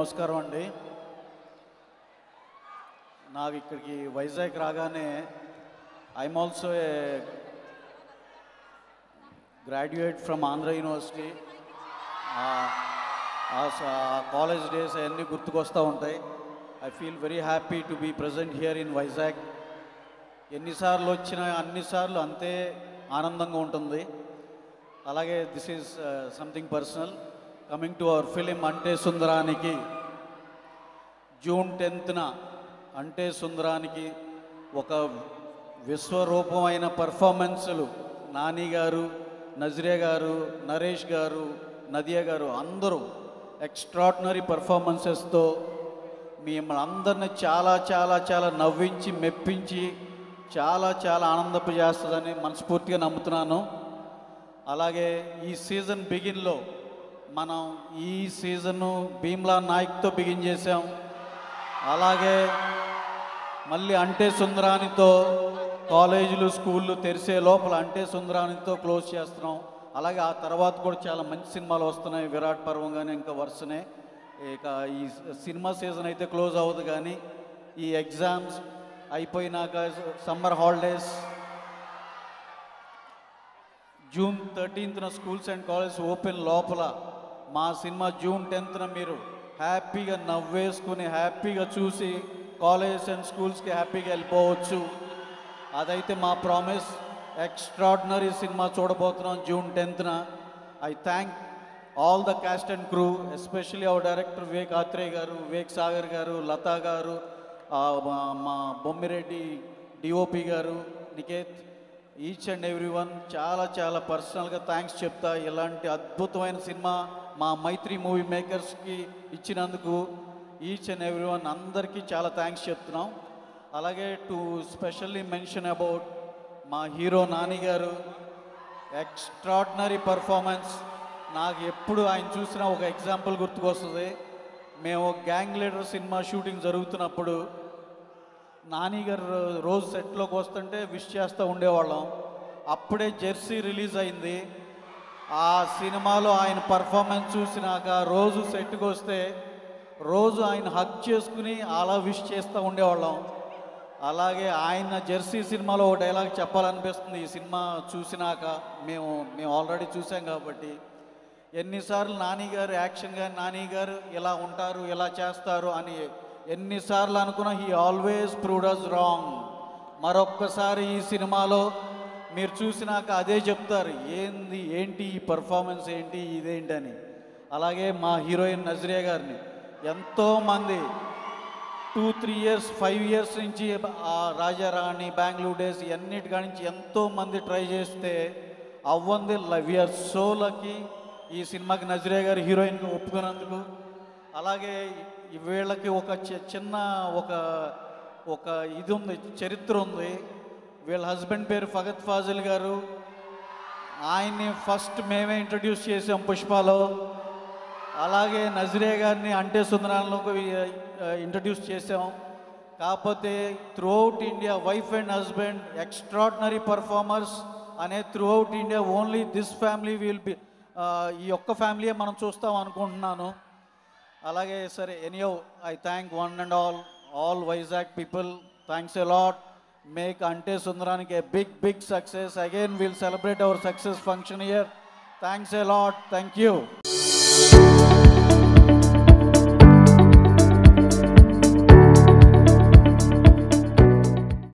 నమస్కారం అండి. నాకు ఇక్కడికి వైజాగ్ రాగానే I'm also a graduate from Andhra university. College days అవన్నీ గుర్తుకొస్తూ ఉంటాయి. I feel very happy to be present here in Vizag. ఎన్నిసార్లు వచ్చినా అన్నిసార్లు అంతే ఆనందంగా ఉంటుంది. అలాగే this is something personal. Coming to our film Ante Sundaraniki, June 10న అంటే సుందరానికి ఒక విశ్వరూపమైన పర్ఫార్మెన్సులు నాని గారు, నజరియా గారు, నరేష్ గారు, నదియా గారు అందరూ ఎక్స్ట్రాడినరీ పర్ఫార్మెన్సెస్తో మిమ్మల్ని అందరినీ చాలా చాలా చాలా నవ్వించి మెప్పించి చాలా చాలా ఆనందపజేస్తుందని మనస్ఫూర్తిగా నమ్ముతున్నాను. అలాగే ఈ సీజన్ బిగిన్లో మనం ఈ సీజను భీమ్లా నాయక్తో బిగిన్ చేసాం. అలాగే మళ్ళీ అంటే సుందరానితో కాలేజీలు స్కూళ్ళు తెరిసే లోపల అంటే సుందరానితో క్లోజ్ చేస్తున్నాం. అలాగే ఆ తర్వాత కూడా చాలా మంచి సినిమాలు వస్తున్నాయి. విరాట్ పర్వం కానీ ఇంకా వరుసనే. ఇక ఈ సినిమా సీజన్ అయితే క్లోజ్ అవ్వదు, కానీ ఈ ఎగ్జామ్స్ అయిపోయినాక సమ్మర్ హాలిడేస్ జూన్ 13న స్కూల్స్ అండ్ కాలేజ్ ఓపెన్ లోపల మా సినిమా జూన్ 10న మీరు హ్యాపీగా నవ్వేసుకుని హ్యాపీగా చూసి కాలేజ్ అండ్ స్కూల్స్కి హ్యాపీగా వెళ్ళిపోవచ్చు. అదైతే మా ప్రామిస్. ఎక్స్ట్రాడినరీ సినిమా చూడబోతున్నాం జూన్ 10న. I thank all the cast and crew, especially our director Vivek Athreya garu, Vivek Sagar గారు, లతా గారు, మా Bommireddy DOP garu, Niketh, each and every one చాలా చాలా పర్సనల్గా థ్యాంక్స్ చెప్తా. ఇలాంటి అద్భుతమైన సినిమా మా మైత్రి మూవీ మేకర్స్కి ఇచ్చినందుకు ఈచ్ అండ్ ఎవ్రీ వన్ అందరికీ చాలా థ్యాంక్స్ చెప్తున్నాం. అలాగే టు స్పెషల్లీ మెన్షన్ అబౌట్ మా hero Nani garu. Extraordinary performance. నాకు ఎప్పుడు ఆయన చూసిన ఒక ఎగ్జాంపుల్ గుర్తుకొస్తుంది. మేము గ్యాంగ్ లీడర్ సినిమా షూటింగ్ జరుగుతున్నప్పుడు నాని గారు రోజు సెట్లోకి వస్తుంటే విష్ చేస్తూ ఉండేవాళ్ళం. అప్పుడే జెర్సీ రిలీజ్ అయింది. ఆ సినిమాలో ఆయన పర్ఫార్మెన్స్ చూసినాక రోజు సెట్కి వస్తే రోజు ఆయన హగ్ చేసుకుని అలా విష్ చేస్తూ ఉండేవాళ్ళం. అలాగే ఆయన జెర్సీ సినిమాలో ఒక డైలాగ్ చెప్పాలనిపిస్తుంది. ఈ సినిమా చూసినాక మేము ఆల్రెడీ చూసాం కాబట్టి, ఎన్నిసార్లు నాని గారు యాక్షన్ కానీ నాని గారు ఇలా ఉంటారు ఇలా చేస్తారు అని ఎన్నిసార్లు అనుకున్నా he always proved us wrong. మరొక్కసారి ఈ సినిమాలో మీరు చూసినాక అదే చెప్తారు, ఏంటి ఈ పర్ఫార్మెన్స్ ఏంటి ఇదేంటి అని. అలాగే మా హీరోయిన్ నజరియా గారిని ఎంతోమంది 2-3 ఇయర్స్ 5 ఇయర్స్ నుంచి రాజారాణి, బెంగళూరు డేస్ అన్నిటి నుంచి ఎంతోమంది ట్రై చేస్తే అవ్వంది. వీఆర్ సో లక్కీ ఈ సినిమాకి నజరియా గారు హీరోయిన్గా ఒప్పుకున్నందుకు. అలాగే వీళ్ళకి ఒక చిన్న ఒక ఇది ఉంది, చరిత్ర ఉంది. వీళ్ళ హస్బెండ్ పేరు ఫగత్ ఫాజిల్ గారు. ఆయన్ని ఫస్ట్ మేమే ఇంట్రడ్యూస్ చేసాం పుష్పలో. అలాగే నజరియా గారిని అంటే సుందరాలకు ఇంట్రడ్యూస్ చేసాం. కాకపోతే throughout India wife and husband extraordinary performers అనే throughout India only this family will be, ఈ ఒక్క ఫ్యామిలీయే మనం చూస్తాం అనుకుంటున్నాను. అలాగే సరే, anyhow I thank one and all Vizag people. Thanks a lot. Make Ante Sundaraniki a big success. Again we'll celebrate our success function here. Thanks a lot. Thank you.